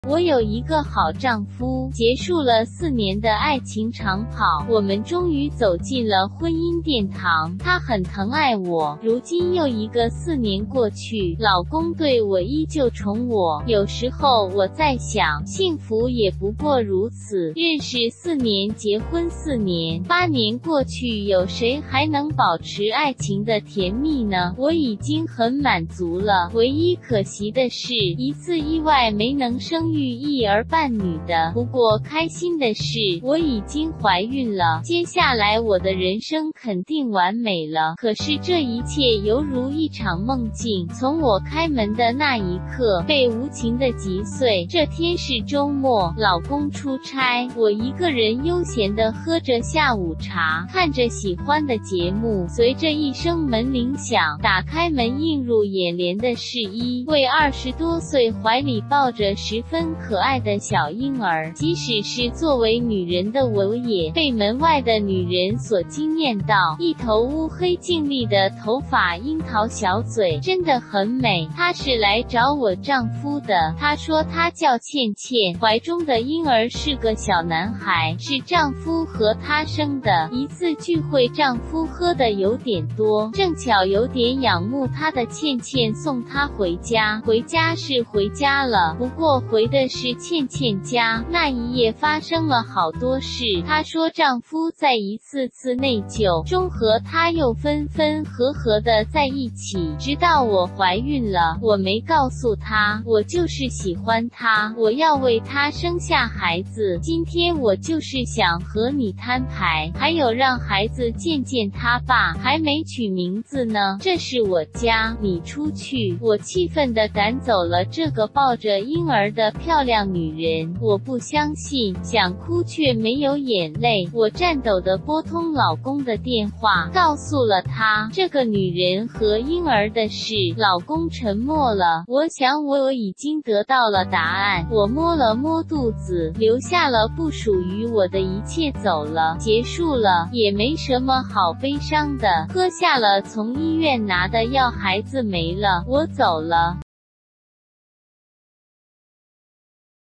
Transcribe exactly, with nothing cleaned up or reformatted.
我有一个好丈夫，结束了四年的爱情长跑，我们终于走进了婚姻殿堂。他很疼爱我，如今又一个四年过去，老公对我依旧宠我。有时候我在想，幸福也不过如此。认识四年，结婚四年，八年过去，有谁还能保持爱情的甜蜜呢？我已经很满足了，唯一可惜的是，一次意外没能生育一儿半女的。不过开心的是，我已经怀孕了，接下来我的人生肯定完美了。可是这一切犹如一场梦境，从我开门的那一刻，被无情的击碎。这天是周末，老公出差，我一个人悠闲地喝着下午茶，看着喜欢的节目。随着一声门铃响，打开门，映入眼帘的是一位二十多岁，怀里抱着十分可爱的小婴儿。即使是作为女人的我，也被门外的女人所惊艳到。一头乌黑净丽的头发，樱桃小嘴，真的很美。她是来找我丈夫的，她说她叫倩倩，怀中的婴儿是个小男孩，是丈夫和她生的。一次聚会，丈夫喝的有点多，正巧有点仰慕她的倩倩送她回家。回家是回家了，不过回的是倩倩家。那一夜发生了好多事，她说丈夫在一次次内疚中和她又分分合合的在一起，直到我怀孕了，我没告诉她，我就是喜欢她，我要为她生下孩子。今天我就是想和你摊牌，还有让孩子见见他爸，还没取名字呢。这是我家，你出去。我气愤地赶走了这个抱着婴儿的漂亮女人。我不相信，想哭却没有眼泪。我颤抖地拨通老公的电话，告诉了他这个女人和婴儿的事。老公沉默了，我想我已经得到了答案。我摸了摸肚子，留下了不属于我的一切，走了，结束了，也没什么好悲伤的。喝下了从医院拿的药，孩子没了，我走了。